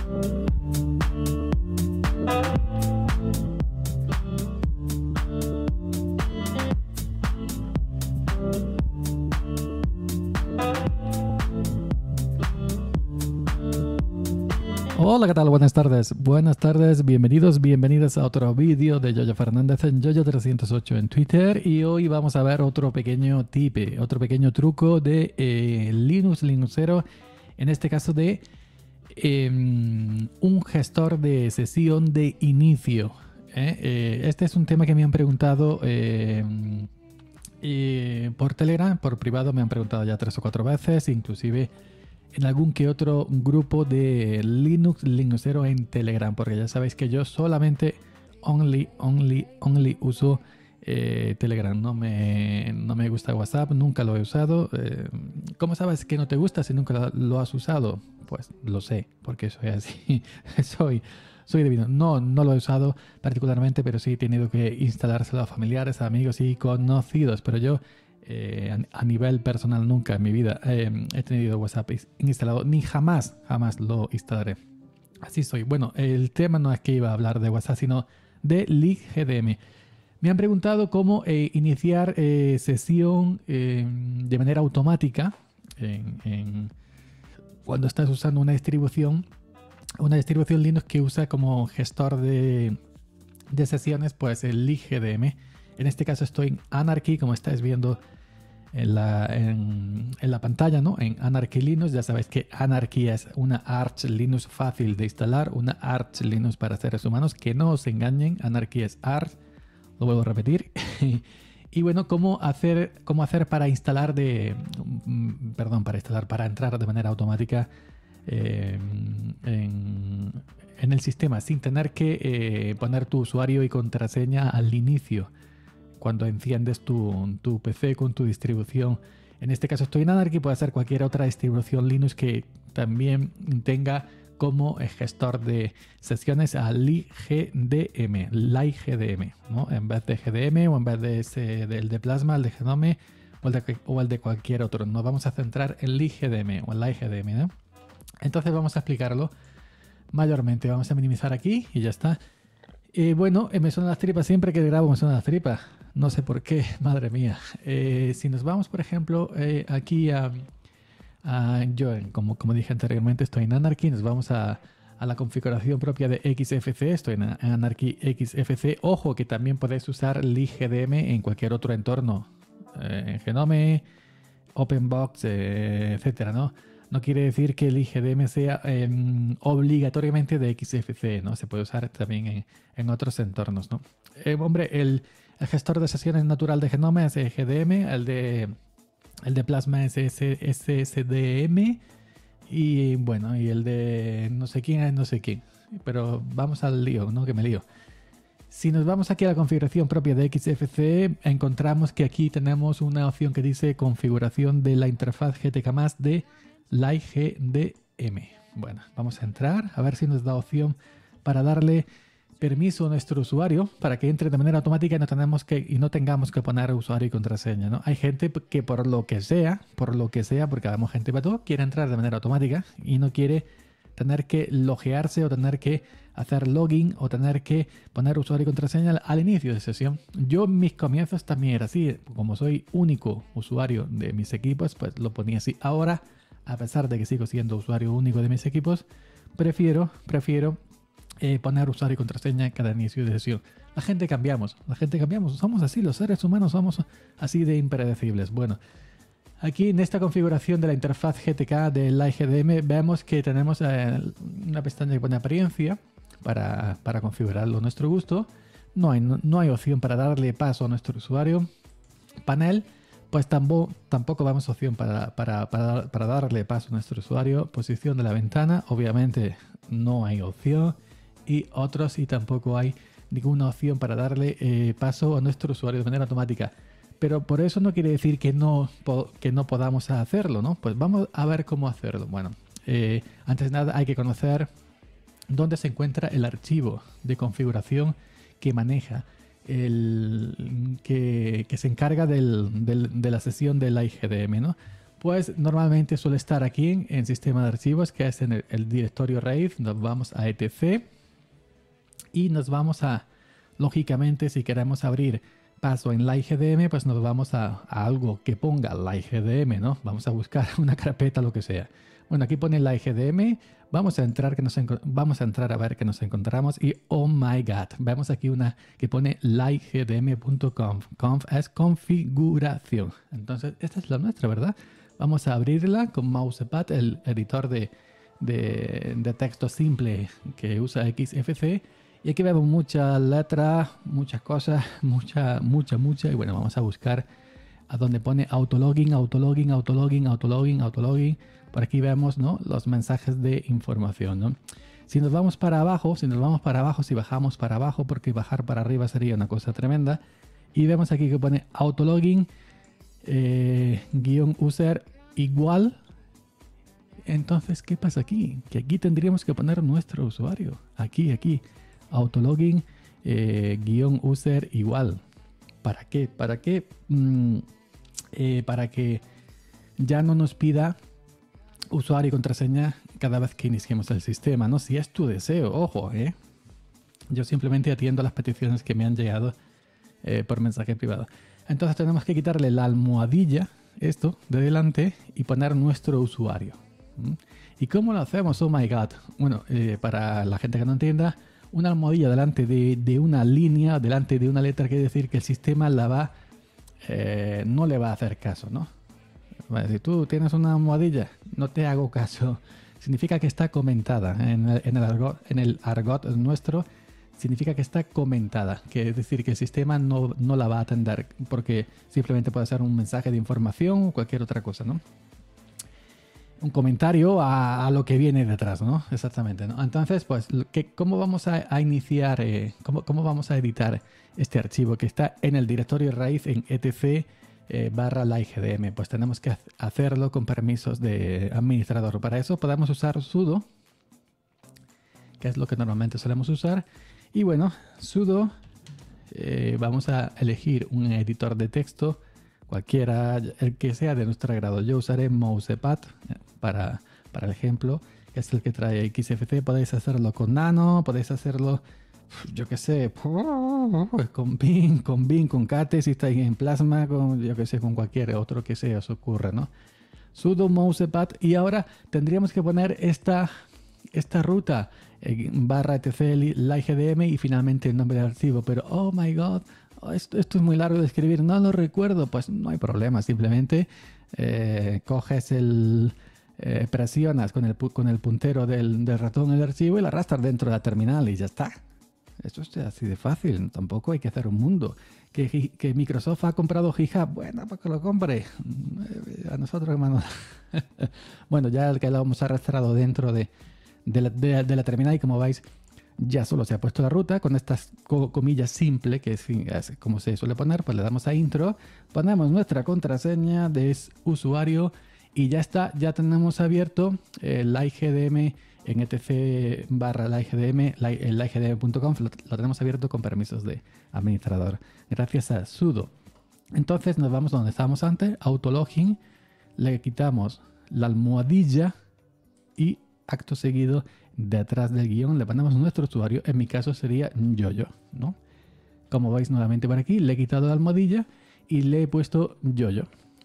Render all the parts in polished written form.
Hola, ¿qué tal? Buenas tardes. Buenas tardes, bienvenidos, bienvenidas a otro vídeo de Yoyo Fernández en Yoyo308 en Twitter. Y hoy vamos a ver otro pequeño tip, otro pequeño truco de Linuxero. En este caso de un gestor de sesión de inicio. Este es un tema que me han preguntado por Telegram, por privado me han preguntado ya 3 o 4 veces, inclusive en algún que otro grupo de Linuxero en Telegram, porque ya sabéis que yo solamente only uso Telegram. No me gusta WhatsApp, nunca lo he usado. ¿Cómo sabes que no te gusta si nunca lo has usado? Pues lo sé, porque soy así. soy divino. No lo he usado particularmente, pero sí he tenido que instalárselo a familiares, a amigos y conocidos. Pero yo a nivel personal nunca en mi vida he tenido WhatsApp instalado, ni jamás lo instalaré. Así soy. Bueno, el tema no es que iba a hablar de WhatsApp, sino de LigGDM. Me han preguntado cómo iniciar sesión de manera automática cuando estás usando una distribución Linux que usa como gestor de sesiones, pues el LigGDM. En este caso estoy en Anarchy, como estáis viendo en la pantalla, ¿no? En Anarchy Linux. Ya sabéis que Anarchy es una Arch Linux fácil de instalar, una Arch Linux para seres humanos, que no os engañen. Anarchy es Arch, lo vuelvo a repetir. Y bueno, ¿cómo hacer para instalar para entrar de manera automática en el sistema sin tener que poner tu usuario y contraseña al inicio cuando enciendes tu PC con tu distribución? En este caso estoy en Anarchy, puede ser cualquier otra distribución Linux que también tenga como gestor de sesiones a LigGDM, ¿no? En vez de GDM o en vez del de Plasma, el de Genome o el de cualquier otro. Nos vamos a centrar en LigGDM o en LigGDM, ¿no? Entonces vamos a explicarlo mayormente. Vamos a minimizar aquí y ya está. Bueno, me suenan las tripas, siempre que grabo me suenan las tripas. No sé por qué, madre mía. Si nos vamos, por ejemplo, aquí como dije anteriormente, estoy en Anarchy. Nos vamos a la configuración propia de XFC. Estoy en Anarchy XFC. Ojo que también podéis usar LigGDM en cualquier otro entorno. En Genome, OpenBox, etcétera, ¿no? No quiere decir que el LigGDM sea obligatoriamente de XFC, ¿no? Se puede usar también en otros entornos, ¿no? Hombre, el gestor de sesiones natural de Genome es GDM, el de Plasma es SSDM y bueno, y el de no sé quién es no sé quién. Pero vamos al lío, ¿no? Que me lío. Si nos vamos aquí a la configuración propia de XFCE, encontramos que aquí tenemos una opción que dice configuración de la interfaz GTK+ de LigGDM. Bueno, vamos a entrar a ver si nos da opción para darle permiso a nuestro usuario para que entre de manera automática y no tengamos que poner usuario y contraseña, ¿no? Hay gente que por lo que sea, porque habemos gente para todo, quiere entrar de manera automática y no quiere tener que loguearse o tener que hacer login o tener que poner usuario y contraseña al inicio de sesión. Yo en mis comienzos también era así, como soy único usuario de mis equipos, pues lo ponía así. Ahora, a pesar de que sigo siendo usuario único de mis equipos, prefiero poner usuario y contraseña en cada inicio de sesión. La gente cambiamos, somos así, los seres humanos somos así de impredecibles. Bueno, aquí en esta configuración de la interfaz GTK de LigGDM vemos que tenemos una pestaña que pone apariencia para configurarlo a nuestro gusto. No hay opción para darle paso a nuestro usuario. Panel, pues tampoco vamos a opción para darle paso a nuestro usuario. Posición de la ventana, obviamente no hay opción. Y otros, y tampoco hay ninguna opción para darle paso a nuestro usuario de manera automática. Pero por eso no quiere decir que no podamos hacerlo, ¿no? Pues vamos a ver cómo hacerlo. Bueno, antes de nada hay que conocer dónde se encuentra el archivo de configuración que maneja que se encarga de la sesión de LigGDM, ¿no? Pues normalmente suele estar aquí en sistema de archivos, que es en el directorio raíz. Nos vamos a etc y nos vamos a, lógicamente, si queremos abrir paso en la IGDM, pues nos vamos a algo que ponga la IGDM, ¿no? Vamos a buscar una carpeta, lo que sea. Bueno, aquí pone la IGDM. Vamos a entrar, vamos a entrar a ver qué nos encontramos y oh my god, vemos aquí una que pone ligdm.conf. Conf es configuración. Entonces, esta es la nuestra, ¿verdad? Vamos a abrirla con mousepad, el editor de texto simple que usa XFC. Y aquí vemos mucha letra, muchas cosas, mucha. Y bueno, vamos a buscar a donde pone autologin. Por aquí vemos, ¿no?, los mensajes de información, ¿no? Si nos vamos para abajo, si bajamos para abajo, porque bajar para arriba sería una cosa tremenda. Y vemos aquí que pone autologin user igual. Entonces, ¿qué pasa aquí? Que aquí tendríamos que poner nuestro usuario. Aquí. Autologin user igual. ¿Para qué? Para que ya no nos pida usuario y contraseña cada vez que iniciemos el sistema, ¿no? Si es tu deseo, ojo, ¿eh? Yo simplemente atiendo las peticiones que me han llegado por mensaje privado. Entonces tenemos que quitarle la almohadilla, esto, de delante y poner nuestro usuario. ¿Y cómo lo hacemos? Oh my god. Bueno, para la gente que no entienda, una almohadilla delante de una línea, delante de una letra, quiere decir que el sistema no le va a hacer caso, ¿no? Si tú tienes una almohadilla, no te hago caso. Significa que está comentada. En el argot nuestro, significa que está comentada. Que es decir, que el sistema no la va a atender, porque simplemente puede ser un mensaje de información o cualquier otra cosa, ¿no? Un comentario a lo que viene detrás, ¿no? Exactamente, ¿no? Entonces, pues, ¿cómo vamos a iniciar, cómo vamos a editar este archivo que está en el directorio raíz en etc /la IGDM? Pues tenemos que hacerlo con permisos de administrador. Para eso podemos usar sudo, que es lo que normalmente solemos usar. Y bueno, sudo, vamos a elegir un editor de texto, cualquiera, el que sea de nuestro agrado. Yo usaré mousepad para el ejemplo, que es el que trae XFC. Podéis hacerlo con nano, podéis hacerlo, yo qué sé, con Bing, con Kate, si estáis en Plasma, con, yo qué sé, con cualquier otro que se os ocurra, ¿no? Sudo mousepad. Y ahora tendríamos que poner esta ruta /etc la IGDM y finalmente el nombre del archivo. Pero oh my god, esto es muy largo de escribir, no lo recuerdo. Pues no hay problema, simplemente coges presionas con el puntero del ratón el archivo y lo arrastras dentro de la terminal y ya está. Esto es así de fácil, tampoco hay que hacer un mundo. Que Microsoft ha comprado GitHub, bueno, pues que lo compre. A nosotros, hermano. Bueno, ya el que lo hemos arrastrado dentro de la terminal, y como veis, ya solo se ha puesto la ruta con estas comillas simple, que es como se suele poner. Pues le damos a intro, ponemos nuestra contraseña de usuario y ya está. Ya tenemos abierto la IGDM en etc /la IGDM, la IGDM.conf, lo tenemos abierto con permisos de administrador, gracias a sudo. Entonces nos vamos donde estábamos antes, autologin, le quitamos la almohadilla y acto seguido, detrás del guión, le ponemos nuestro usuario. En mi caso sería yoyo, ¿no? Como veis nuevamente por aquí, le he quitado la almohadilla y le he puesto yoyo.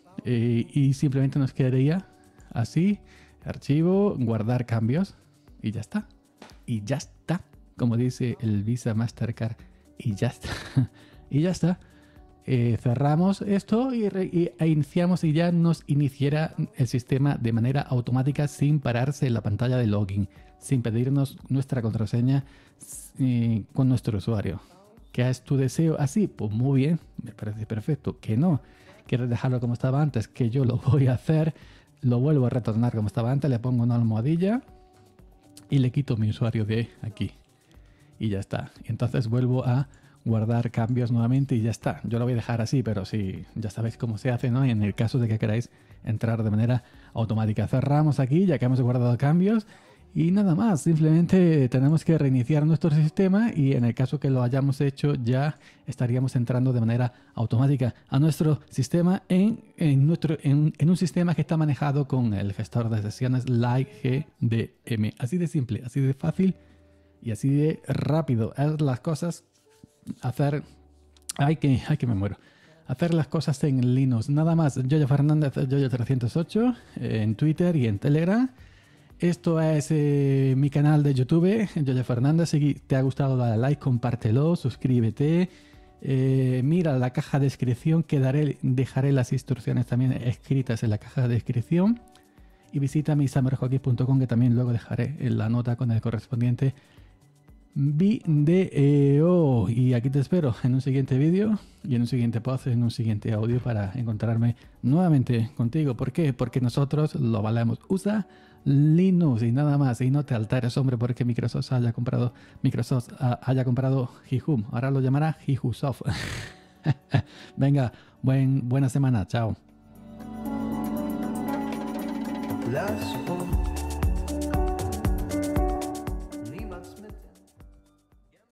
Y simplemente nos quedaría así, archivo, guardar cambios y ya está. Y ya está, como dice el Visa Mastercard, y ya está. Y ya está. Cerramos esto e iniciamos, y ya nos iniciará el sistema de manera automática sin pararse en la pantalla de login, sin pedirnos nuestra contraseña con nuestro usuario. ¿Qué es tu deseo así? Pues muy bien, me parece perfecto. ¿Que no? ¿Quieres dejarlo como estaba antes? Que yo lo voy a hacer, lo vuelvo a retornar como estaba antes, le pongo una almohadilla y le quito mi usuario de aquí. Y ya está. Y entonces vuelvo a guardar cambios nuevamente y ya está. Yo lo voy a dejar así, pero sí, ya sabéis cómo se hace, ¿no? Y en el caso de que queráis entrar de manera automática, cerramos aquí ya que hemos guardado cambios Y nada más, simplemente tenemos que reiniciar nuestro sistema y en el caso que lo hayamos hecho ya estaríamos entrando de manera automática a nuestro sistema en un sistema que está manejado con el gestor de sesiones LightGDM. Así de simple, así de fácil y así de rápido. Haz las cosas, hacer... Ay, que me muero. Hacer las cosas en Linux. Nada más, Yoyo Fernández, Yoyo308 en Twitter y en Telegram. Esto es mi canal de YouTube, Yoyo Fernández. Si te ha gustado, dale like, compártelo, suscríbete. Mira la caja de descripción, que dejaré las instrucciones también escritas en la caja de descripción. Y visita mi summerhockey.com, que también luego dejaré en la nota con el correspondiente video. Y aquí te espero en un siguiente vídeo y en un siguiente post, en un siguiente audio para encontrarme nuevamente contigo. ¿Por qué? Porque nosotros lo valemos. Usa Linux y nada más. Y no te alteres, hombre, porque Microsoft haya comprado Hihum. Ahora lo llamará Hihusoft. Venga, buena semana. Chao.